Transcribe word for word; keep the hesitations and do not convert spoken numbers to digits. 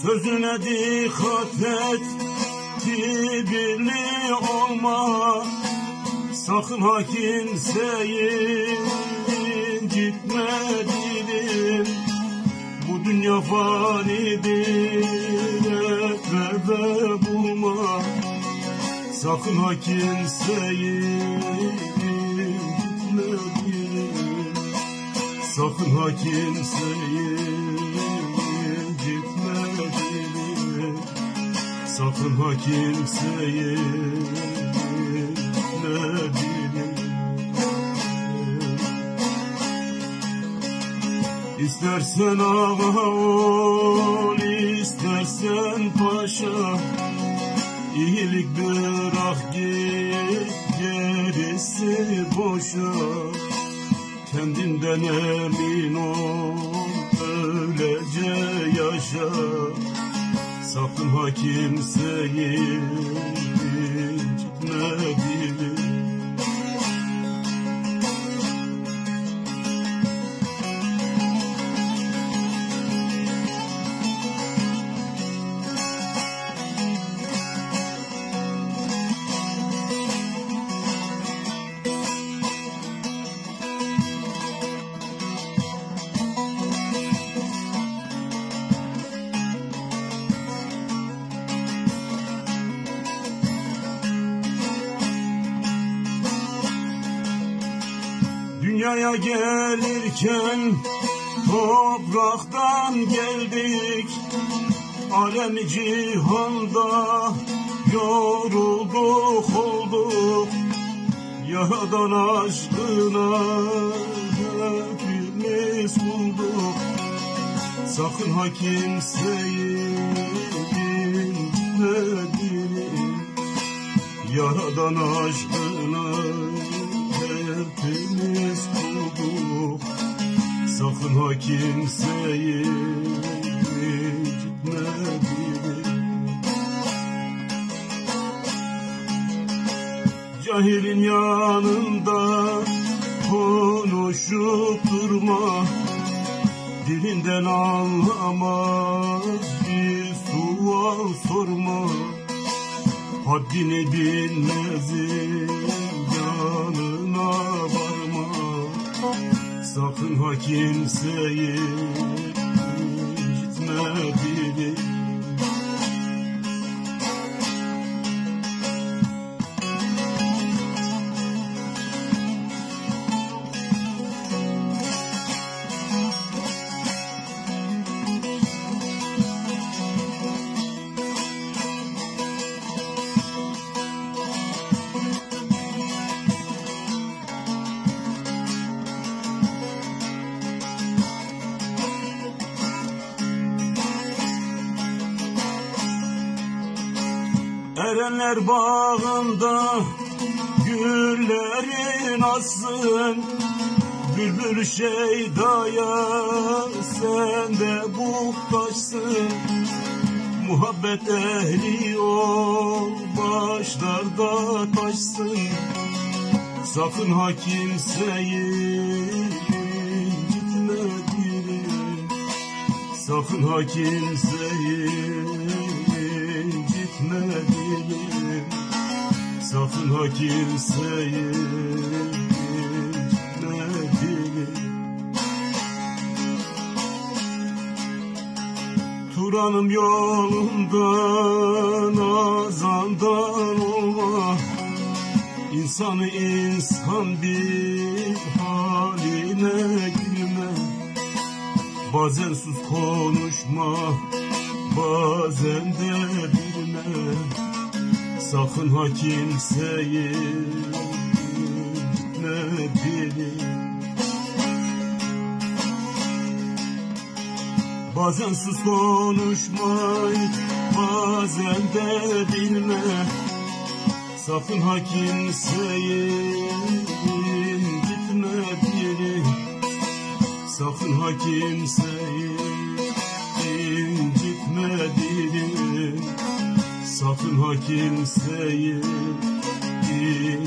Sözüne dikkat et, kibirli olma. Sakın ha kimseyi incitme dilim. Bu dünya fanidir, et ve bulma. Sakın ha kimseyi incitme dilim. Sakın ha kimseyi incitme dilim. Sakın ha kimseyi incitme dilim. İstersen ağa ol, istersen paşa. İyilik bırak git, gerisi boşa. Kendinden emin ol, öylece yaşa. Sakın ha kimseyi incitme dilim. Dünyaya gelirken topraktan geldik. Alem-i cihanda yorulduk olduk. Yaradan aşkına hepimiz bulduk. Sakın ha kimseyi incitme dilim. Yaradan aşkına hepimiz bulduk. Sakın ha kimseyi incitme dilim. Cahilin yanında konuşup durma. Dilinden anlamaz bir sual sorma. Haddini bilmezin yanına varma. Sakın ha kimseyi incitme dilim. Erenler bağında güllerin açsın. Bülbül şeydaya sen de muhtaçsın. Muhabbet ehli ol, başlarda taşsın. Sakın ha kimseyi incitme dilim. Sakın ha kimseyi incitme dilim. Sakın ha kimseyi incitme dilim. Turan'ım yolundan, azandan olma. İnsanı insan bir haline gülme. Bazen sus konuşma, bazen de bilme. Sakın ha kimseyi incitme dilim. Bazen sus konuşma, bazen de bilme. Sakın ha kimseyi incitme dilim. Sakın ha kimseyi incitme dilim. Sakın ha kimseyi incitme